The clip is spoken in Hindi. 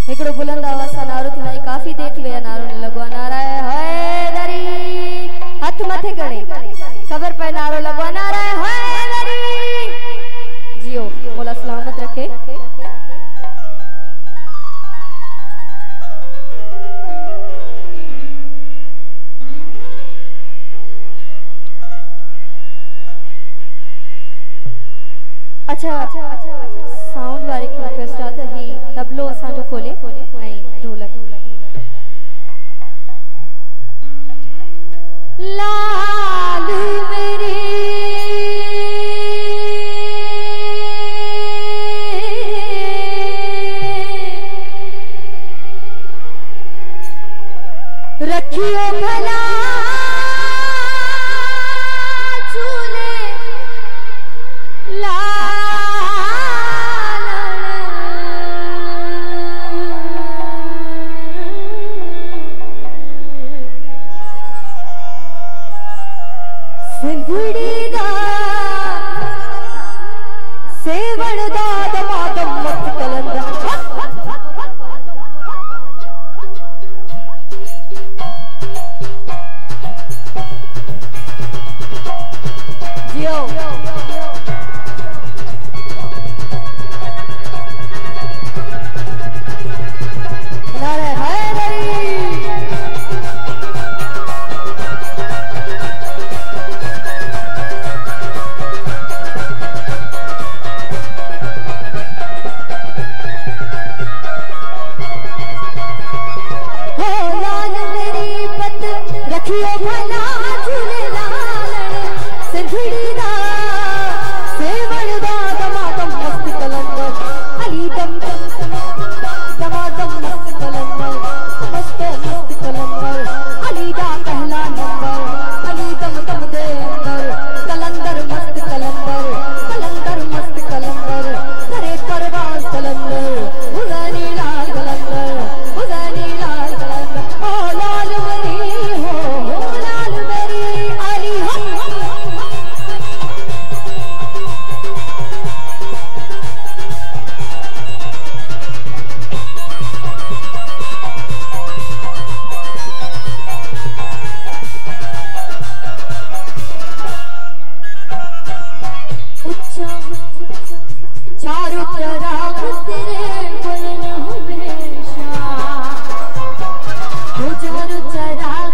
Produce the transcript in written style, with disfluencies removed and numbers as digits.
एकड़ो बुलंद आवाज सा नारो थी भाई काफी देर थी भैया नारो ने लगवा नारा है हैदरी हाथ मथे करे खबर पे नारो लगवा नारा है हैदरी जियो मौला सलामत रखे। अच्छा साउंड वाले की रिक्वेस्ट आता ही तबलो असा जो खोले आई ढोलक लाल मेरी रखियो भला झूले सिंधड़ी दा सेवण दा दमादम मत कलंदा जियो नारे हैदरी रखियो भला झूले लालण सिंधड़ी दा सेवण दा दमादम मस्त कलंदर अली दम दमादम मस्त कलंदर मस्त कलंदर अली दा पहला नंबर अली दम दम दे अंदर कलंदर मस्त कलंदर मस्त कलंदर करे परवाज कलंदर हुसैनी लाल कलंदर हुसैनी लाल कलंदर ओ लाल मरी हो लाल मेरी अली चारों तरफ तेरे गुण हमेशा चारों तरफ